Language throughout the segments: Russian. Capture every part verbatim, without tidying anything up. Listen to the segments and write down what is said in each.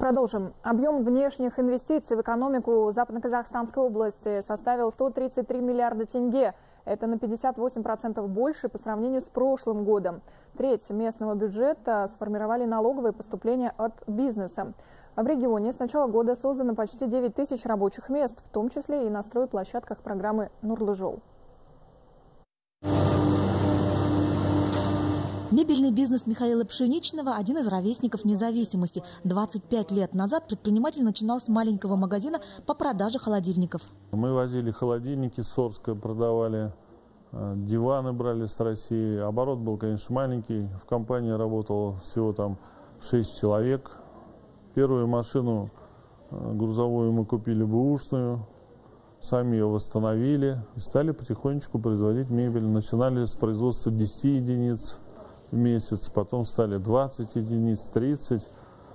Продолжим. Объем внешних инвестиций в экономику Западно-Казахстанской области составил сто тридцать три миллиарда тенге. Это на пятьдесят восемь процентов больше по сравнению с прошлым годом. Треть местного бюджета сформировали налоговые поступления от бизнеса. В регионе с начала года создано почти девять тысяч рабочих мест, в том числе и на стройплощадках программы «Нурлы-жол». Мебельный бизнес Михаила Пшеничного – один из ровесников независимости. двадцать пять лет назад предприниматель начинал с маленького магазина по продаже холодильников. Мы возили холодильники с Орска, продавали, диваны брали с России. Оборот был, конечно, маленький. В компании работало всего там шесть человек. Первую машину грузовую мы купили бэушную, сами ее восстановили и стали потихонечку производить мебель. Начинали с производства десяти единиц в месяц, потом стали двадцать единиц, тридцать.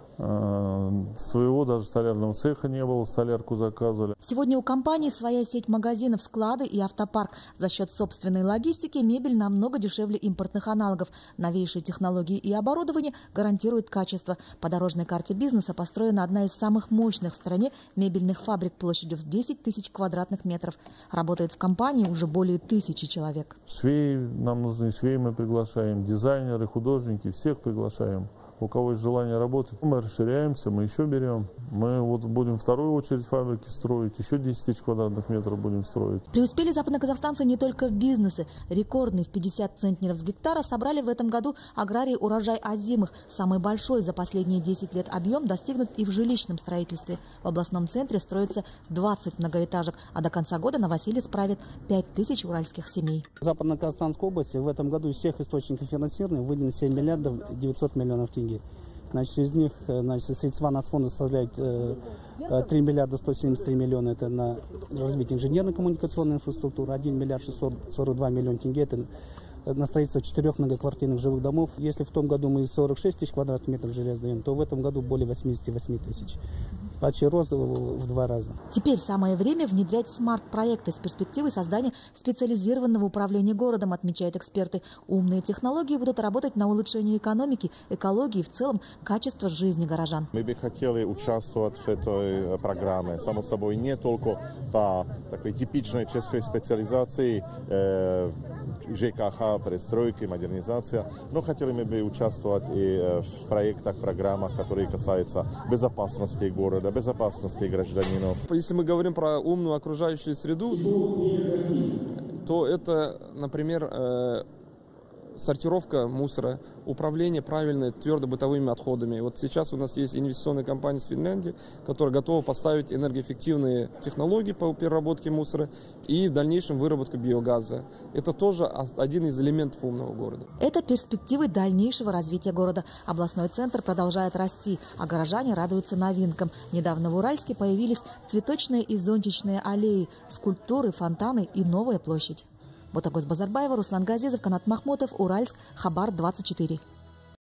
Своего даже столярного цеха не было, столярку заказывали. Сегодня у компании своя сеть магазинов, склады и автопарк. За счет собственной логистики мебель намного дешевле импортных аналогов. Новейшие технологии и оборудование гарантируют качество. По дорожной карте бизнеса построена одна из самых мощных в стране мебельных фабрик площадью в десять тысяч квадратных метров. Работает в компании уже более тысячи человек. Швеи нам нужны, швеи мы приглашаем, дизайнеры, художники, всех приглашаем. У кого есть желание работать, мы расширяемся, мы еще берем. Мы вот будем вторую очередь фабрики строить, еще десять тысяч квадратных метров будем строить. Преуспели западноказахстанцы не только в бизнесе. Рекордный в пятьдесят центнеров с гектара собрали в этом году аграрии урожай озимых. Самый большой за последние десять лет объем достигнут и в жилищном строительстве. В областном центре строится двадцать многоэтажек, а до конца года Новосиле справит пять тысяч уральских семей. В Западно-Казахстанской области в этом году из всех источников финансирования выделено семь миллиардов девятьсот миллионов тенге. Значит, из них, значит, средства нас фонда составляют три миллиарда сто семьдесят три миллиона, это на развитие инженерно-коммуникационной инфраструктуры, один миллиард шестьсот сорок два миллиона тенге, это на строительство четырех многоквартирных жилых домов. Если в том году мы сорок шесть тысяч квадратных метров железа даем, то в этом году более восьмидесяти восьми тысяч. Почти рост в два раза. Теперь самое время внедрять смарт-проекты с перспективой создания специализированного управления городом, отмечают эксперты. Умные технологии будут работать на улучшение экономики, экологии и в целом качества жизни горожан. Мы бы хотели участвовать в этой программе. Само собой, не только по такой типичной чешской специализации э, ЖКХ, перестройки, модернизация, но хотели мы бы участвовать и в проектах, программах, которые касаются безопасности города, безопасности гражданинов. Если мы говорим про умную окружающую среду, то это, например, сортировка мусора, управление правильно твердобытовыми отходами. Вот сейчас у нас есть инвестиционная компания из Финляндии, которая готова поставить энергоэффективные технологии по переработке мусора и в дальнейшем выработку биогаза. Это тоже один из элементов умного города. Это перспективы дальнейшего развития города. Областной центр продолжает расти, а горожане радуются новинкам. Недавно в Уральске появились цветочные и зонтичные аллеи, скульптуры, фонтаны и новая площадь. Ботагоз Базарбаева, Руслан Газизов, Канат Махмутов, Уральск, Хабар двадцать четыре.